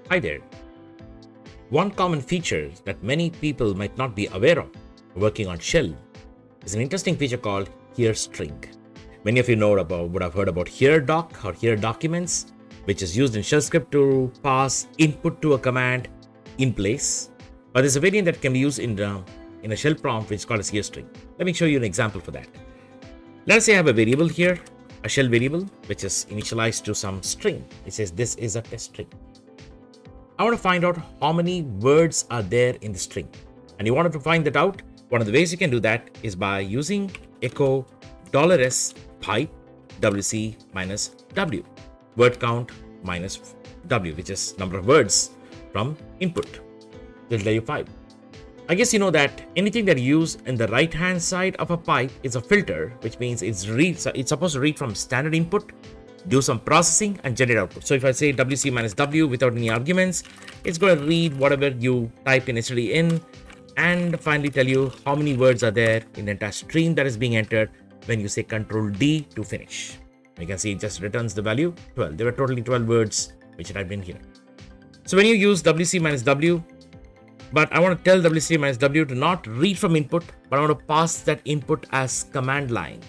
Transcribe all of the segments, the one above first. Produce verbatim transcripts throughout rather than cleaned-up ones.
Hi there. One common feature that many people might not be aware of working on shell is an interesting feature called here string. Many of you know about would have heard about here doc or here documents, which is used in shell script to pass input to a command in place. But there's a variant that can be used in the, in a shell prompt which is called as here string. Let me show you an example for that. Let us say I have a variable here, a shell variable, which is initialized to some string. It says this is a test string. I want to find out how many words are there in the string. And you wanted to find that out. One of the ways you can do that is by using echo $s pipe wc minus w, word count minus w, which is number of words from input. Will tell you five. I guess you know that anything that you use in the right hand side of a pipe is a filter, which means it's read, it's supposed to read from standard input, do some processing and generate output. So if I say wc minus w without any arguments, it's going to read whatever you type initially in and finally tell you how many words are there in the entire stream that is being entered when you say control D to finish. You can see it just returns the value twelve. There were totally twelve words which I've been here. So when you use wc minus w, but I want to tell wc minus w to not read from input, but I want to pass that input as command line.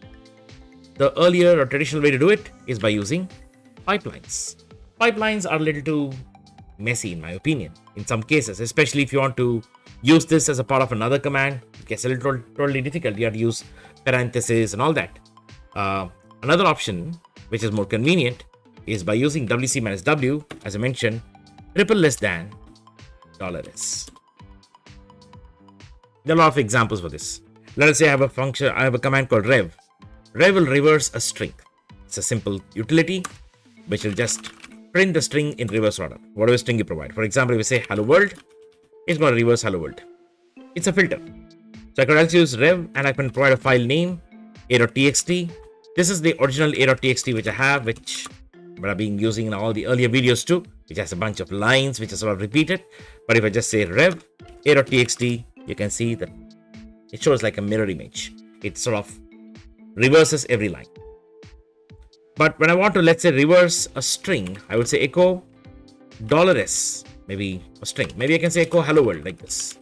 The earlier or traditional way to do it is by using pipelines. Pipelines are a little too messy in my opinion. In some cases, especially if you want to use this as a part of another command, it gets a little totally difficult. You have to use parentheses and all that. Uh, another option, which is more convenient, is by using wc minus w, as I mentioned, triple less than dollar $s. There are a lot of examples for this. Let us say I have a function, I have a command called rev. Rev will reverse a string. It's a simple utility which will just print the string in reverse order, whatever string you provide. For example, if we say hello world, it's going to reverse hello world. It's a filter. So I could also use rev and I can provide a file name, a.txt. This is the original a.txt which I have, which I've been using in all the earlier videos too, which has a bunch of lines which are sort of repeated. But if I just say rev, a.txt, you can see that it shows like a mirror image. It sort of reverses every line. But when I want to, let's say, reverse a string, I would say echo $s, maybe a string. Maybe I can say echo hello world like this.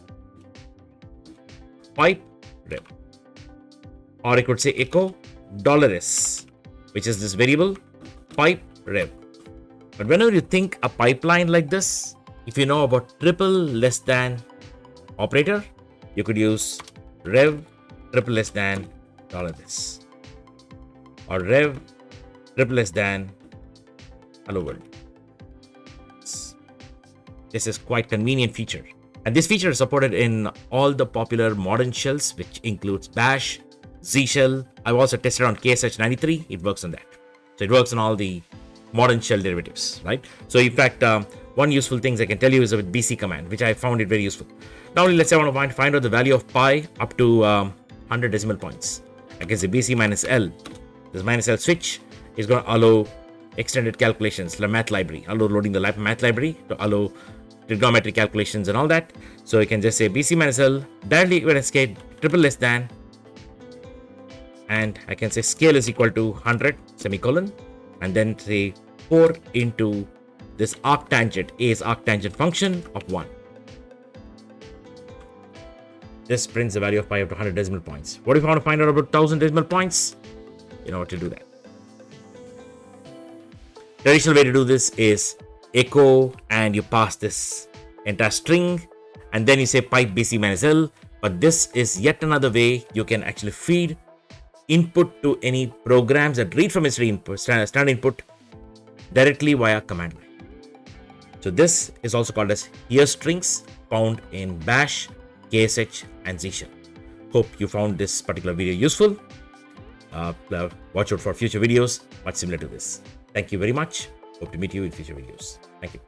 Pipe rev. Or I could say echo $s, which is this variable pipe rev. But whenever you think a pipeline like this, if you know about triple less than operator, you could use rev triple less than $s or rev triple less than hello world. This is quite convenient feature, and this feature is supported in all the popular modern shells, which includes bash, Z shell. I've also tested on K S H ninety-three. It works on that, so it works on all the modern shell derivatives, right? So in fact, um, one useful things I can tell you is with B C command, which I found it very useful. Now let's say I want to find, find out the value of pi up to um, one hundred decimal points. I can say B C minus L. This minus L switch is going to allow extended calculations, the math library, allow loading the math library to allow trigonometry calculations and all that. So you can just say B C minus L directly equivalent scale triple less than, and I can say scale is equal to one hundred semicolon, and then say four into this arctangent, A is arctangent function of one. This prints the value of pi up to one hundred decimal points. What if I want to find out about one thousand decimal points? You know what to do that. Traditional way to do this is echo and you pass this entire string and then you say pipe B C minus L. But this is yet another way you can actually feed input to any programs that read from its input, standard input directly via command line. So this is also called as here strings, found in bash, K S H and Z shell. Hope you found this particular video useful. Uh, watch out for future videos much similar to this. Thank you very much. Hope to meet you in future videos. Thank you.